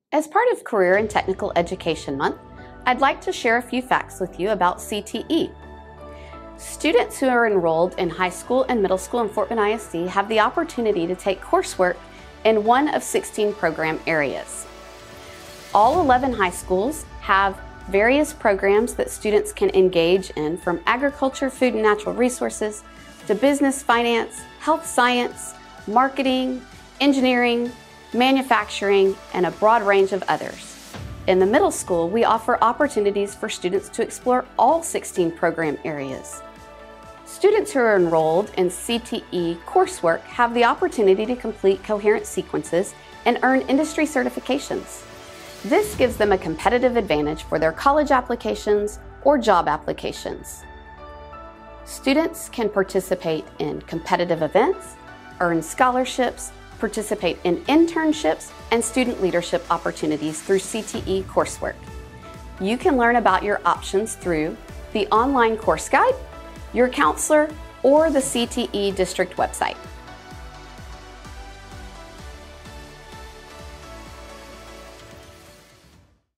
As part of Career and Technical Education Month, I'd like to share a few facts with you about CTE. Students who are enrolled in high school and middle school in Fort Bend ISD have the opportunity to take coursework in one of 16 program areas. All 11 high schools have various programs that students can engage in, from agriculture, food and natural resources, to business, finance, health science, marketing, engineering, manufacturing, and a broad range of others. In the middle school, we offer opportunities for students to explore all 16 program areas. Students who are enrolled in CTE coursework have the opportunity to complete coherent sequences and earn industry certifications. This gives them a competitive advantage for their college applications or job applications. Students can participate in competitive events, earn scholarships, participate in internships, and student leadership opportunities through CTE coursework. You can learn about your options through the online course guide, your counselor, or the CTE district website.